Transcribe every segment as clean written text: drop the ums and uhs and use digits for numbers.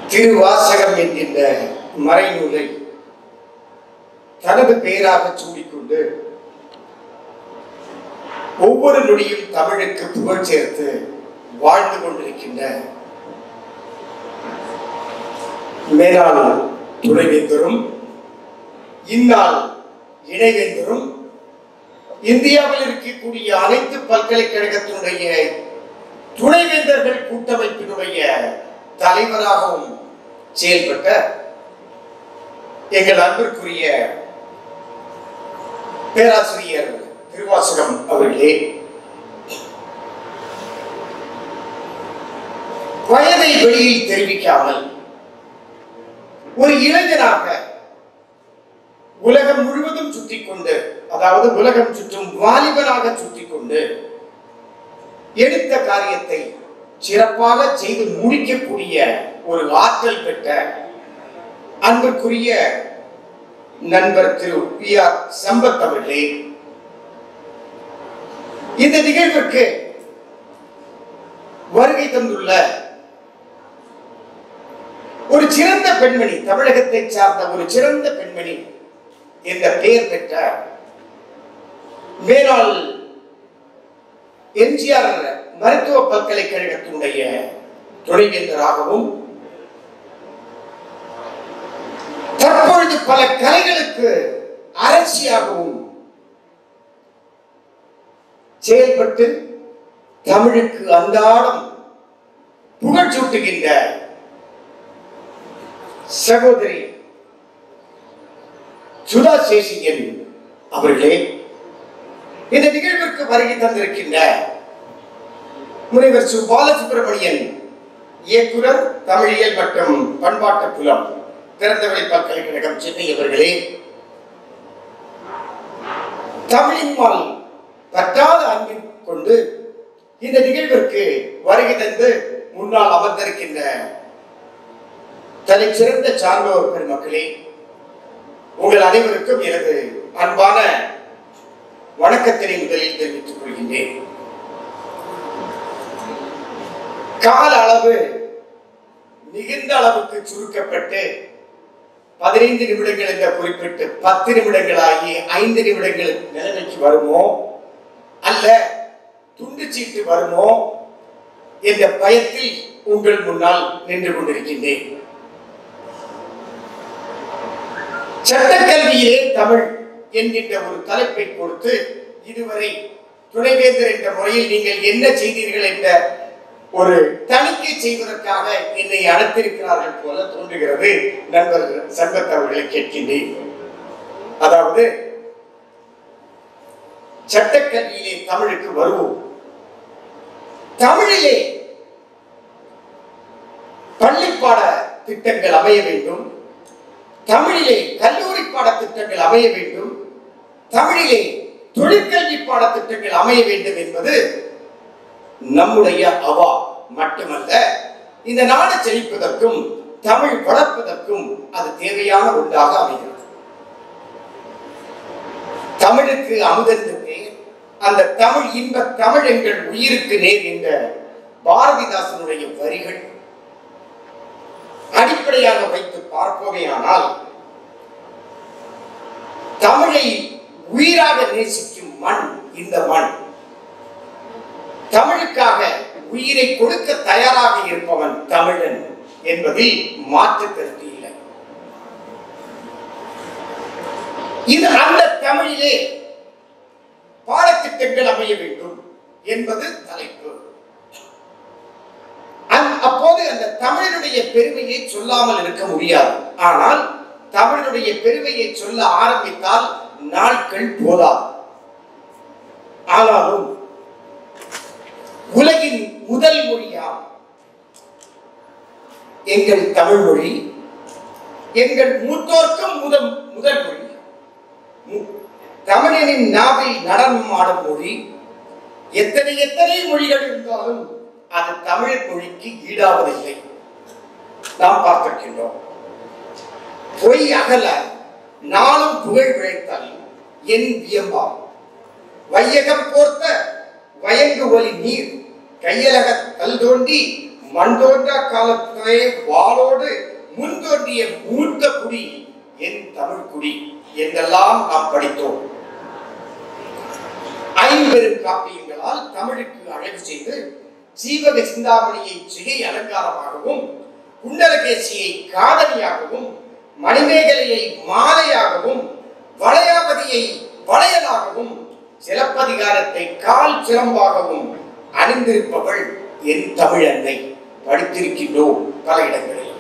திருவாசகம் என்கின்ற மறைநூலை தனது பெயராக சூடிக்கொண்டு ஒவ்வொரு நொடியும் தமிழுக்கு புகழ் சேர்த்து வாழ்ந்து கொண்டிருக்கின்ற மேலாள் துணைவேந்தரும் இந்நாள் இணைவேந்தரும் இந்தியாவில் இருக்கக்கூடிய அனைத்து பல்கலைக்கழகத்தினுடைய துணைவேந்தர்கள் கூட்டமைப்பினுடைய தலைவராகவும் செயல்பட்ட எங்கள் அன்பிற்குரிய பேராசிரியர் திருவாசகம் அவர்களே, வயதை வெளியில் தெரிவிக்காமல் ஒரு இளைஞனாக உலகம் முழுவதும் சுற்றிக் கொண்டு, அதாவது உலகம் சுற்றும் வாலிபனாக சுற்றிக் கொண்டு எடுத்த காரியத்தை சிறப்பாக செய்து முடிக்கக்கூடிய ஒரு ஆற்றல் பெற்ற அன்பிற்குரிய நண்பர் திரு பி.ஆர். சம்பத் அவர்களே, இந்த நிகழ்விற்கு வருகை தந்துள்ள ஒரு சிறந்த பெண்மணி, தமிழகத்தை சார்ந்த ஒரு சிறந்த பெண்மணி என்ற பெயர் பெற்ற மேலாள் எம்ஜிஆர் மருத்துவ பல்கலைக்கழகத்தினுடைய துணைவேந்தராகவும் தற்பொழுது பல கலைகளுக்கு அரசியாகவும் செயல்பட்டு தமிழுக்கு அன்றாடம் புகழ் சூட்டுகின்ற சகோதரி சுதா சேஷியன் அவர்களே, இந்த நிகழ்விற்கு வருகை தந்திருக்கின்ற முனைவர் சு. பாலசுப்ரமணியன், இயக்குனர், தமிழியல் மற்றும் பண்பாட்டு புலம், திறந்தவெளி பல்கலைக்கழகம், சென்னை அவர்களே, தமிழின் மேல் பற்றாத அன்பின் கொண்டு இந்த நிகழ்விற்கு வருகை தந்து முன்னால் அமர்ந்திருக்கின்ற தலைச்சிறந்த சான்றோர் பெருமக்களே, உங்கள் அனைவருக்கும் எனது அன்பான வணக்கத்தினை முதலில் தெரிவித்துக் கொள்கின்றேன். கால அளவு மிகுந்த அளவுக்கு சுருக்கப்பட்டு 15 நிமிடங்கள் என்ற குறிப்பிட்டு 10 நிமிடங்களாகி 5 நிமிடங்கள் நிலைமைக்கு வருமோ அல்ல துண்டு சீட்டு வருமோ என்ற பயத்தில் உங்கள் முன்னால் நின்று கொண்டிருக்கின்றேன். சட்டக்கல்வியிலே தமிழ் என்கின்ற ஒரு தலைப்பை கொடுத்து இதுவரை துணைவேந்தர் என்ற முறையில் நீங்கள் என்ன செய்தீர்கள் என்ற ஒரு தணிக்கை செய்வதற்காக என்னை அழைத்திருக்கிறார்கள் போல தோன்றுகிறது. நண்பர் சம்பத் அவர்களை கேட்கின்றேன். அதாவது சட்டக்கல்வியிலே தமிழுக்கு வருவோம். தமிழிலே பள்ளிப்பாட திட்டங்கள் அமைய வேண்டும், தமிழிலே கல்லூரி பாட திட்டங்கள் அமைய வேண்டும், தமிழிலே தொழிற்கல்வி பாட திட்டங்கள் அமைய வேண்டும் என்பது நம்முடைய அவா மட்டுமல்ல, இந்த நாடு செழிப்பதற்கும் தமிழ் வளர்ப்பதற்கும் அது தேவையான ஒன்றாக அமைகிறது. தமிழுக்கு அமுதென்று பேர், அந்த தமிழ் இன்ப தமிழ் எங்கள் உயிருக்கு நேர் என்ற பாரதிதாசனுடைய வரிகள் அடிப்படையாக வைத்து பார்ப்போமேயானால், தமிழை உயிராக நேசிக்கும் மண் இந்த மண். தமிழுக்காக உயிரை கொடுக்க தயாராக இருப்பவன் தமிழன் என்பதில் மாற்று கருத்து இல்லை. இது அந்த தமிழிலே பாடத்திட்டங்கள் அமைய வேண்டும் என்பது தலைப்பு. அப்போது அந்த தமிழனுடைய பெருமையை சொல்லாமல் இருக்க முடியாது. ஆனால் தமிழனுடைய பெருமையை சொல்ல ஆரம்பித்தால் நாட்கள் போதாது. ஆனாலும் உலகின் முதல் மொழியாம் எங்கள் தமிழ் மொழி, எங்கள் மூத்தோர்க்கும் முதல் மொழி, தமிழனின் நாவில் நடனம் ஆடும் மொழி. எத்தனை எத்தனை மொழிகள் இருந்தாலும் அது தமிழ் மொழிக்கு ஈடாவதில்லை. நாம் பார்த்திருக்கின்றோம். பொய் அகல நாளும் புகழ் விளைத்தல் என் வியம்பாம், வையகம் போர்த்த வயங்கு ஒலி நீர் கையலக கல் தோண்டி மண்தோன்றா காலத்திலே வாளோடு முன்தோன்றிய மூத்த குடி என் தமிழ் குடி என்றெல்லாம் நாம் படித்தோம். ஐம்பெரும் காப்பியங்களால் தமிழுக்கு அழகு செய்து ஜீவக சிந்தாமணியை சிகை அலங்காரமாகவும், குண்டலகேசியை காதலியாகவும், மணிமேகலையை மாலையாகவும், வளையாபதியை வளையலாகவும், சிலப்பதிகாரத்தை கால் சிலம்பாகவும் அணிந்திருப்பவள் என் தமிழன்னை. படித்திருக்கின்றோம் பல இடங்களில்.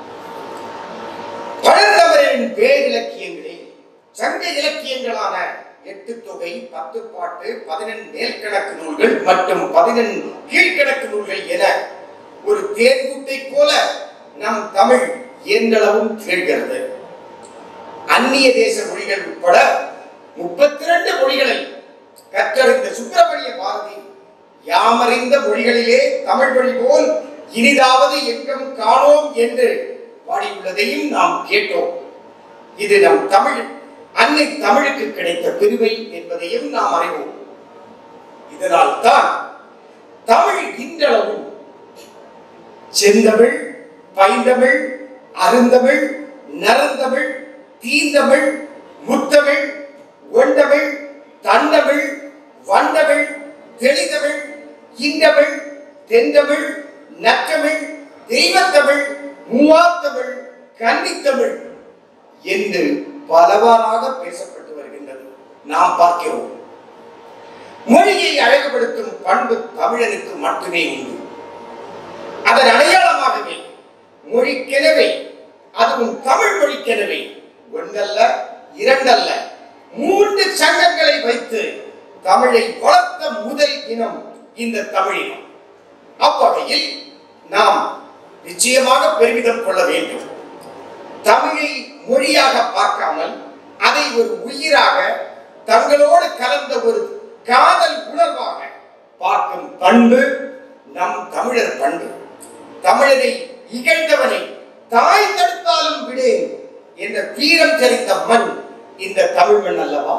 பழந்தமிழரின் பேரிலக்கியங்களில் சங்க இலக்கியங்களான 8 தொகை, 10 பாட்டு, 11 மேல்கணக்கு நூல்கள் மற்றும் 11 கீழ்கணக்கு நூல்கள் என ஒரு தேர்கூட்டை போல நம் தமிழ் எந்தளவும் திகழ்கிறது. அந்நிய தேச மொழிகள் உட்பட 32 மொழிகளை கற்றறிந்த சுப்பிரமணிய பாரதி யாமறிந்த மொழிகளிலே தமிழ் மொழி போல் இனிதாவது எங்கும் காணோம் என்று பாடியுள்ளதையும் நாம் கேட்டோம். இது நம் தமிழ் அன்னை தமிழுக்கு கிடைத்த பெருமை என்பதையும் நாம் அறிவோம். இதனால் தான் தமிழ் இன்றளவும் செந்தமிழ், பைந்தமிழ், அருந்தமிழ், நறுந்தமிழ், தீந்தமிழ், முத்தமிழ், ஒண்டமிழ், தண்டமிழ், வண்டமிழ், தெளிதமிழ், இந்தமிழ், தென்தமிழ், நற்றமிழ், தெய்வத்தமிழ், மூவாத்தமிழ், கன்னித்தமிழ் என்று பலவாறாக பேசப்பட்டு வருகின்றது. நாம் பார்க்கிறோம். மொழியை அழகுபடுத்தும் பண்பு தமிழனுக்கு மட்டுமே உண்டு. அதன் அடையாளமாகவே மொழிக்கெனவே, அதுவும் தமிழ் மொழிக்கெனவே ஒன்றல்ல, இரண்டல்ல, 3 சங்கங்களை வைத்து தமிழை வளர்த்த முதல் இனம் இந்த தமிழினம். அவ்வகையில் நாம் நிச்சயமாக பெருமிதம் கொள்ள வேண்டும். தமிழை மொழியாக பார்க்காமல் அதை ஒரு உயிராக, தங்களோடு கலந்த ஒரு காதல் உணர்வாக பார்க்கும் பண்பு நம் தமிழர் பண்பு. தமிழனை இகழ்ந்தவனை தாய் தடுத்தாலும் விடேன் என்ற வீரம் தெரிந்த மண் இந்த தமிழ் மண் அல்லவா?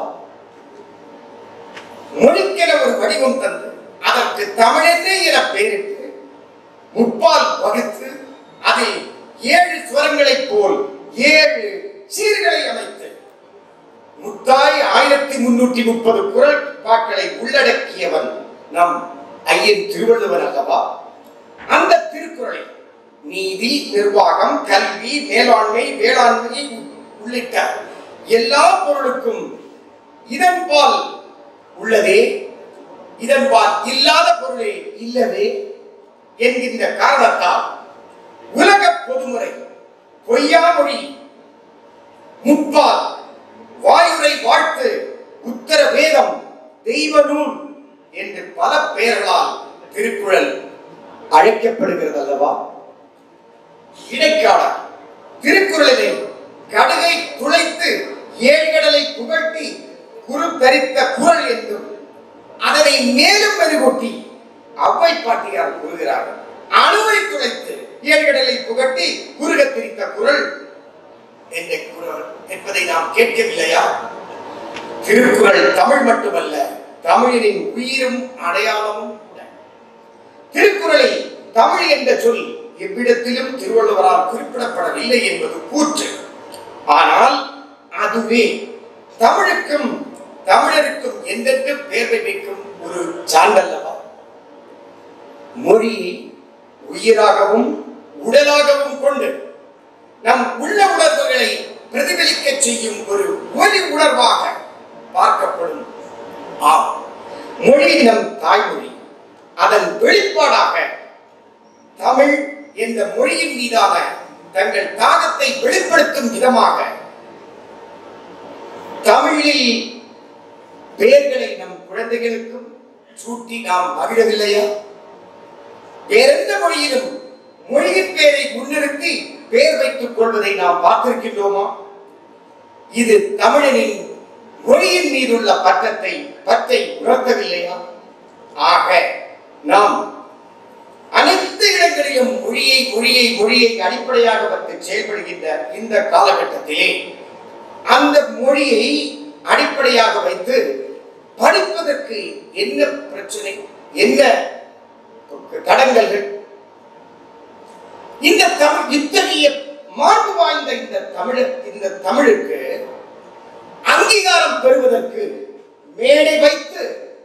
மொழிக்கென ஒரு வடிவம் தந்து அதற்கு தமிழென்றே என பெயரிட்டு முப்பால் வகுத்து அதில் 7 ஸ்வரங்களைப் போல் 7 சீர்களை அமைத்து முத்தாய் 1330 குறள் பாக்களை உள்ளடக்கியவன் நம் ஐயன் திருவள்ளுவர் அல்லவா? அந்த திருக்குறளை நீதி, நிர்வாகம், கல்வி, மேலாண்மை, வேளாண்மை உள்ளிட்ட எல்லா பொருளுக்கும் இதன்பால் உள்ளதே, இதன்பால் இல்லாத பொருளே இல்லவே என்கின்ற காரணத்தால் உலக பொதுமுறை, பொய்யாமொழி, முப்பால், வாயுரை வாழ்த்து, உத்தர வேதம், தெய்வ நூல் என்று பல பெயர்களால் திருக்குறள் அழைக்கப்படுகிறது அல்லவா? இடைக்கால திருக்குறளிலே கடுகை துளைத்து 7 கடலை புகட்டி குரு தரித்த குறள் என்றும் அதனை மேலும் மெருகூட்டி அவ்வை பாட்டியார் கூறுகிறார்கள். அணுவை துளைத்து 7 கடலை புகட்டி குறுக திரித்த குறள் என்ற குறள் என்பதை நாம் கேட்கவில்லையா? திருக்குறள் தமிழ் மட்டுமல்ல, தமிழின் உயிரும் அடையாளமும் கூட. திருக்குறளை தமிழ் என்ற சொல் எவ்விடத்திலும் திருவள்ளுவரால் குறிப்பிடப்படவில்லை என்பது கூற்று. ஆனால் அதுவே தமிழுக்கும் தமிழருக்கும் என்றென்றும் பேர்வை வைக்கும் ஒரு சான்றல்லவா? மொழியை உயிராகவும் உடலாகவும் கொண்டு நம் உள்ள உணர்வுகளை பிரதிபலிக்க செய்யும் ஒரு ஒலி உணர்வாக பார்க்கப்படும். ஆம், மொழி நம் தாய்மொழி. அதன் வெளிப்பாடாக தமிழ் என்ற மொழியின் மீதான தங்கள் தாகத்தை வெளிப்படுத்தும் விதமாக தமிழில் பெயர்களை நம் குழந்தைகளுக்கும் சூட்டி நாம் மகிழவில்லையா? வேறெந்த மொழியிலும் மொழியின் பெயரை முன்னிறுத்தி பெயர் வைத்துக் கொள்வதை நாம் பார்த்திருக்கின்றோமா? இது தமிழனின் மொழியின் மீதுள்ள பற்றை உணர்த்தவில்லையா? ஆக நாம் அனைத்து இடங்களிலும் மொழியை அடிப்படையாக வைத்து செயல்படுகின்ற இந்த காலகட்டத்திலே அந்த மொழியை அடிப்படையாக வைத்து படிப்பதற்கு என்ன பிரச்சனை, என்ன தடங்கல்கள்? இந்த தமிழுக்கு அங்கீகாரம் பெறுவதற்கு மேடை வைத்து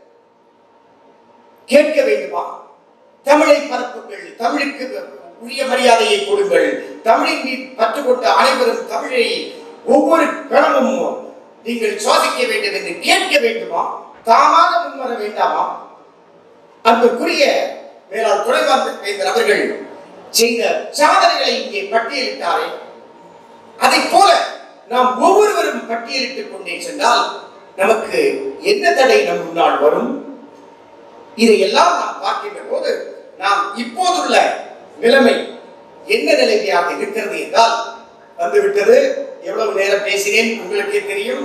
கேட்க வேண்டுமா? தமிழை பரப்புங்கள், தமிழுக்கு உரிய மரியாதையை கொடுங்கள், தமிழின் மீது பற்று கொண்ட அனைவரும் தமிழை ஒவ்வொரு கணமும் நீங்கள் சுவாசிக்க வேண்டும் என்று கேட்க வேண்டுமா? தாமாக முன்வர வேண்டாமா? அன்புக்குரிய மேலாள் துணைவேந்தர் அவர்கள் செய்த சாதனைகளை இங்கே பட்டியலிட்டாரே, அதை போல நாம் ஒவ்வொருவரும் பட்டியலிட்டுக் கொண்டே சென்றால் நமக்கு என்ன தடை நம் முன்னால் வரும்? இதையெல்லாம் நாம் பார்க்கின்ற போது நாம் இப்போதுள்ள நிலைமை என்ன நிலைமையாக இருக்கிறது என்றால், வந்துவிட்டது. எவ்வளவு நேரம் பேசினேன் உங்களுக்கே தெரியும்.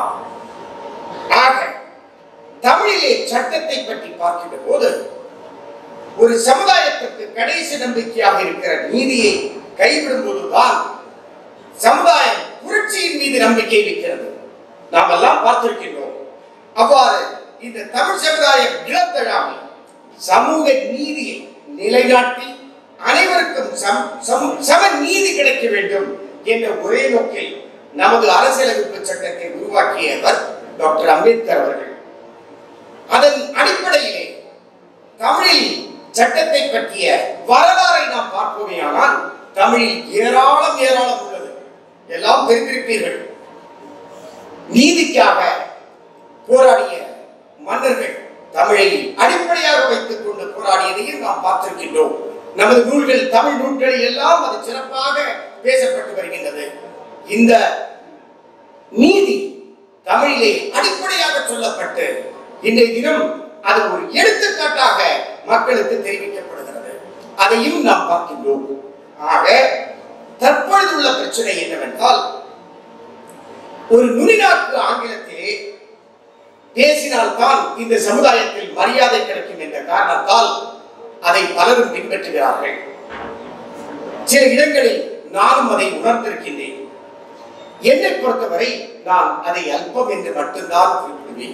ஆக தமிழிலே சட்டத்தை பற்றி பார்க்கின்ற போது ஒரு சமுதாயத்திற்கு கடைசி நம்பிக்கையாக இருக்கிற நீதியை கைவிடும் போதுதான் சமுதாயம் புரட்சியின் மீது நம்பிக்கை வைக்கிறது. நாம் எல்லாம் பார்த்திருக்கின்றோம். அவ்வாறு இந்த தமிழ் சமுதாயம் இழந்தழாமல் சமூக நீதியை நிலைநாட்டி அனைவருக்கும் சம நீதி கிடைக்க வேண்டும் என்ற ஒரே நோக்கில் நமது அரசியலமைப்பு சட்டத்தை உருவாக்கியவர் டாக்டர் அம்பேத்கர் அவர்கள். அதன் அடிப்படையிலே தமிழில் சட்டத்தை பற்றிய வரலாறை நாம் பார்ப்போமேயானால் தமிழில் ஏராளம் உள்ளது. எல்லாம் தெரிந்திருப்பீர்கள். நீதிக்காக போராடிய மன்னர்கள் தமிழை அடிப்படையாக வைத்துக் கொண்டு போராடியதையும் நாம் பார்த்திருக்கின்றோம். நமது நூல்கள், தமிழ் நூல்களில் எல்லாம் அது சிறப்பாக பேசப்பட்டு வருகின்றது. இந்த நீதி தமிழிலே அடிப்படையாக சொல்லப்பட்டு இன்றைய தினம் அது ஒரு எடுத்துக்காட்டாக மக்களுக்கு தெரிவிக்கப்படுகிறது. அதையும் நாம் பார்க்கின்றோம். ஆக தற்பொழுதுள்ள பிரச்சனை என்னவென்றால், ஒரு நுனிநாக்கு ஆங்கிலத்திலே பேசினால்தான் இந்த சமுதாயத்தில் மரியாதை கிடைக்கும் என்ற காரணத்தால் அதை பலரும் பின்பற்றுகிறார்கள். சில இடங்களில் நானும் அதை உணர்ந்திருக்கின்றேன். என்னை பொறுத்தவரை நான் அதை அல்பம் என்று மட்டும்தான் குறிப்பிடுவேன்.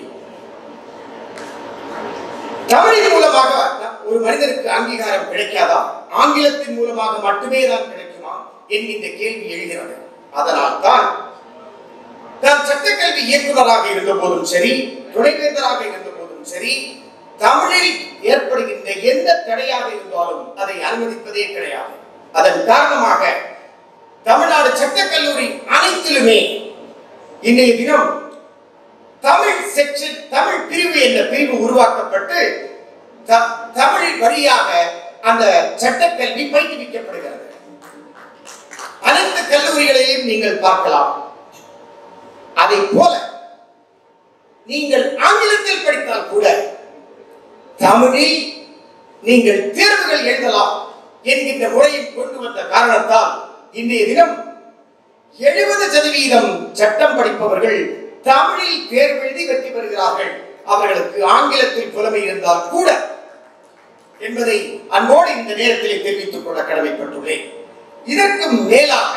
தமிழின் மூலமாக ஒரு மனிதனுக்கு அங்கீகாரம் கிடைக்காதா? ஆங்கிலத்தின் மூலமாக மட்டுமே தான் கிடைக்குமா என்கின்ற கேள்வி எழுகிறது. அதனால் தான் நான் சட்டக்கல்வி இயக்குநராக இருந்த போதும் சரி, துணைவேந்தராக இருந்த போதும் சரி, தமிழில் ஏற்படுகின்ற எந்த தடையாக இருந்தாலும் அதை அனுமதிப்பதே கிடையாது. அதன் காரணமாக தமிழ்நாடு சட்டக்கல்லூரி அனைத்திலுமே இன்றைய தினம் தமிழ் செக்ஷன், தமிழ் பிரிவு என்ற பிரிவு உருவாக்கப்பட்டு தமிழ் வழியாக அந்த சட்டக்கல்வி பயிற்றுவிக்கப்படுகிறது. அனைத்து கல்லூரிகளையும் நீங்கள் பார்க்கலாம். அதை போல நீங்கள் ஆங்கிலத்தில் படித்தால் கூட தமிழில் நீங்கள் தேர்வுகள் எழுதலாம் என்கின்ற முறையை கொண்டு வந்த காரணத்தால் இன்றைய தினம் 70% சட்டம் படிப்பவர்கள் தமிழில் தேர்வு எழுதி வெற்றி பெறுகிறார்கள். அவர்களுக்கு ஆங்கிலத்தில் புலமை இருந்தால் கூட என்பதை அன்போடு இந்த நேரத்தில் தெரிவித்துக் கொள்ள கடமைப்பட்டுள்ளேன். இதற்கு மேலாக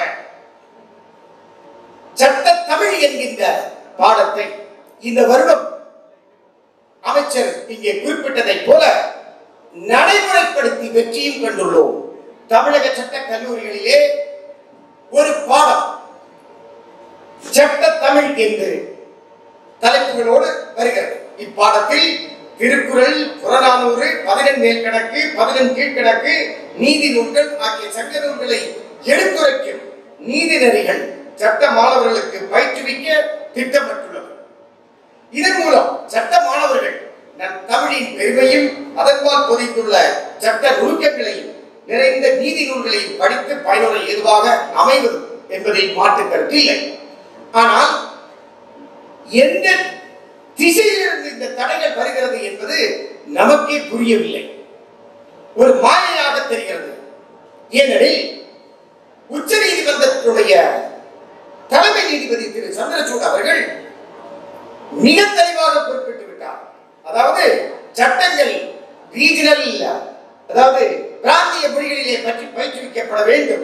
சட்ட தமிழ் என்கின்ற பாடத்தை இந்த வருடம் அமைச்சர் இங்கே குறிப்பிட்டதை போல நடைமுறைப்படுத்தி வெற்றியும் கண்டுள்ளோம். தமிழக சட்ட கல்லூரிகளிலே ஒரு பாடம் சட்ட தமிழ் என்று தலைப்புகளோடு வருகிறது. இப்பாடத்தில் திருக்குறள், புறநானூறு, 11 மேல் கணக்கு, 11 கீழ்கணக்கு, நீதி நூல்கள் ஆகிய சங்க நூல்களை எடுத்துரைக்கும் நீதி நெறிகள் சட்ட மாணவர்களுக்கு பயிற்றுவிக்க திட்டமிட்டுள்ளது. இதன் மூலம் சட்ட மாணவர்கள் நம் தமிழின் பெருமையும் அதன்பால் பொதிந்துள்ள சட்ட நுணுக்கங்களையும் நிறைந்த நீதி நூல்களையும் படித்து பயனுள்ள ஏதுவாக அமைவது என்பதில் மாற்று கருத்து இல்லை. ஆனால் எந்த திசையிலிருந்து இந்த தடைகள் வருகிறது என்பது நமக்கே புரியவில்லை. ஒரு மாயையாக தெரிகிறது. ஏனெனில் உச்ச நீதிமன்றத்துடைய தலைமை நீதிபதி திரு சந்திரசூட் அவர்கள் மிக தெளிவாக குறிப்பிட்டு விட்டார். அதாவது சட்டங்கள் ரீஜனல், அதாவது பிராந்திய மொழிகளிலே பற்றி பயிற்றுவிக்கப்பட வேண்டும்.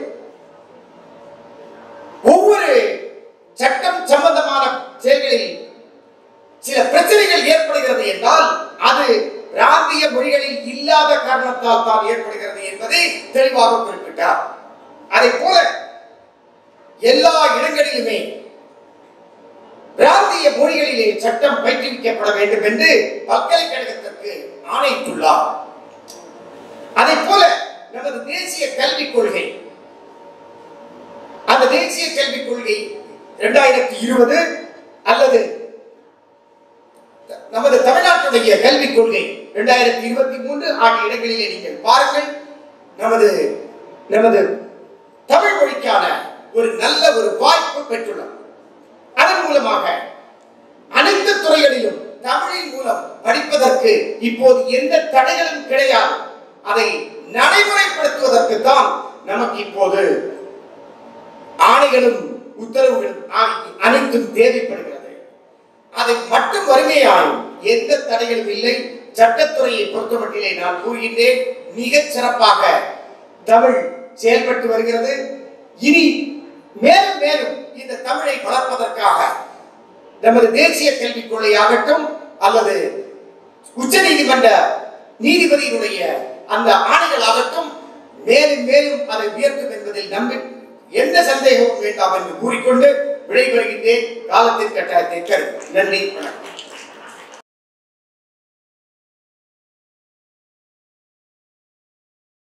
ஒவ்வொரு சட்டம் சம்பந்தமான செயல்களில் சில பிரச்சனைகள் ஏற்படுகிறது என்றால் அது பிராந்திய மொழிகளில் இல்லாத காரணத்தால் தான் ஏற்படுகிறது என்பதை தெளிவாக குறிப்பிட்டார். அதை போல எல்லா இடங்களிலுமே பிராந்திய மொழிகளிலே சட்டம் பயிற்றுவிக்கப்பட வேண்டும் என்று பல்கலைக்கழகத்திற்கு ஆணையிட்டுள்ளார். அதை போல நமது தேசிய கல்விக் கொள்கை, அந்த தேசிய கல்விக் கொள்கை 2020 அல்லது நமது தமிழ்நாட்டுடைய கல்விக் கொள்கை 2023 ஆகிய இடங்களிலே நீங்கள் பாருங்கள். நமது தமிழ் மொழிக்கான ஒரு நல்ல ஒரு வாய்ப்பு பெற்றுள்ளது. அதன் மூலமாக அனைத்து துறைகளிலும் தமிழின் மூலம் படிப்பதற்கு இப்போது எந்த தடைகளும் கிடையாது. அதை நடைமுறைப்படுத்துவதற்கு தான் நமக்கு இப்போது ஆணைகளும் உத்தரவுகளும் அனைத்தும் தேவைப்படுகிறது. அதை மட்டும் வறுமையாயும் எந்த தடைகளும் இல்லை. சட்டத்துறையை பொறுத்தமட்டிலே நான் கூறுகின்றேன், மிகச் சிறப்பாக தமிழ் செயல்பட்டு வருகிறது. இனி மேலும் மேலும் இந்த தமிழை வளர்ப்பதற்காக நமது தேசிய கல்விக் கொள்கையாகட்டும் அல்லது உச்ச நீதிமன்ற நீதிபதியினுடைய அந்த ஆணைகள் ஆகட்டும் மேலும் மேலும் அதை உயர்த்தும் என்பதில் எந்த சந்தேகமும் வேண்டாம் என்று கூறிக்கொண்டு விடைபெறுகின்றேன். காலத்தின் கட்டாயத்தை கருது. நன்றி, வணக்கம்.